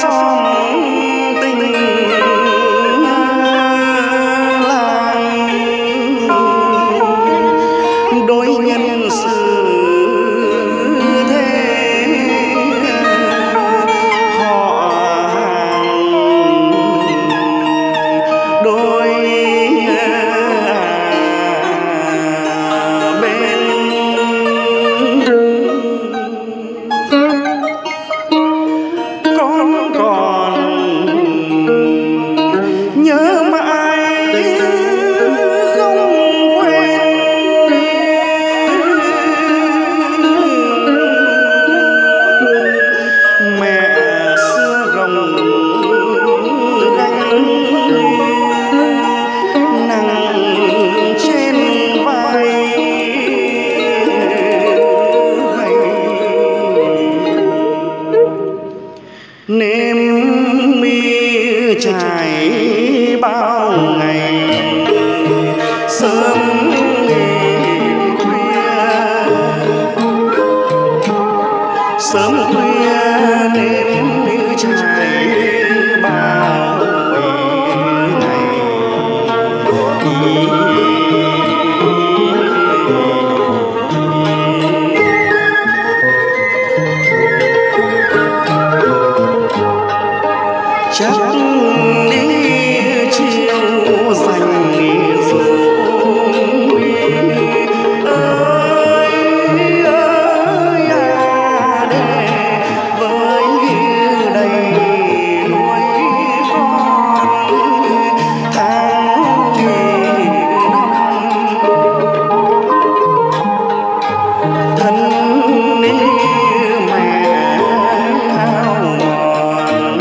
xóm tình làng, đôi nhân sự thế họ hàng, đôi con còn nhớ mãi không quên, mẹ xưa gồng gánh nặng trên vai nêm mi trải bao ngày, sớm khuya nêm mi trải bao ngày. Chắc đi chiều dành rồi ơi ơi à để với đầy nuôi con tháng năm thân như mẹ hao mòn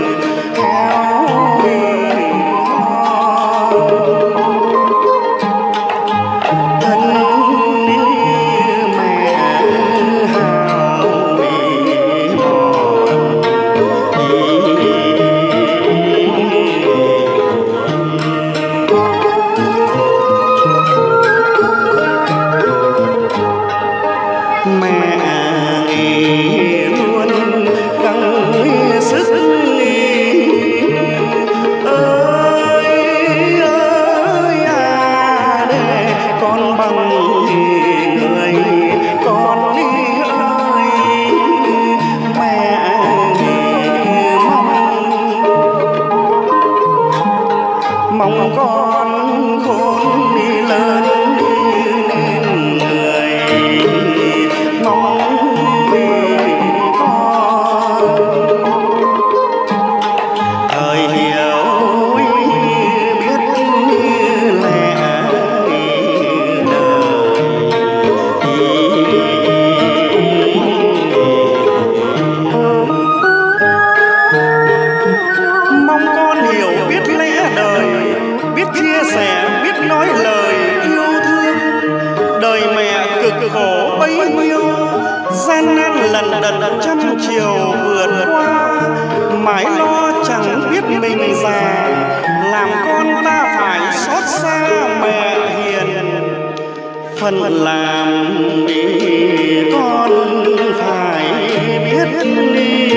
mong con khôn đi lớn nên người, mong vì con thời hiểu biết lẽ mong con hiểu biết lẽ đời, biết chia sẻ, biết nói lời yêu thương. Đời mẹ cực khổ bấy nhiêu, gian nan lần đần trăm chiều vượt qua, mãi lo chẳng biết mình già, làm con ta phải xót xa mẹ hiền. Phần làm vì con phải biết đi.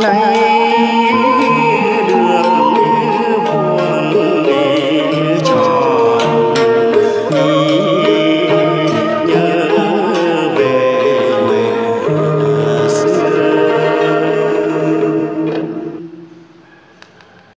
này